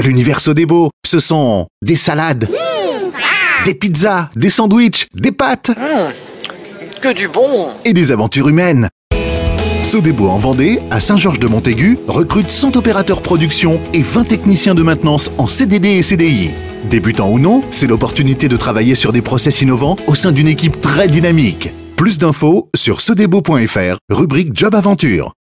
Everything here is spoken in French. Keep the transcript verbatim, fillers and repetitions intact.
L'univers Sodebo, ce sont des salades, des pizzas, des sandwichs, des pâtes Mmh, que du bon! et des aventures humaines. Sodebo en Vendée, à Saint-Georges-de-Montaigu, recrute cent opérateurs production et vingt techniciens de maintenance en C D D et C D I. Débutants ou non, c'est l'opportunité de travailler sur des process innovants au sein d'une équipe très dynamique. Plus d'infos sur sodebo point F R, rubrique Job Aventure.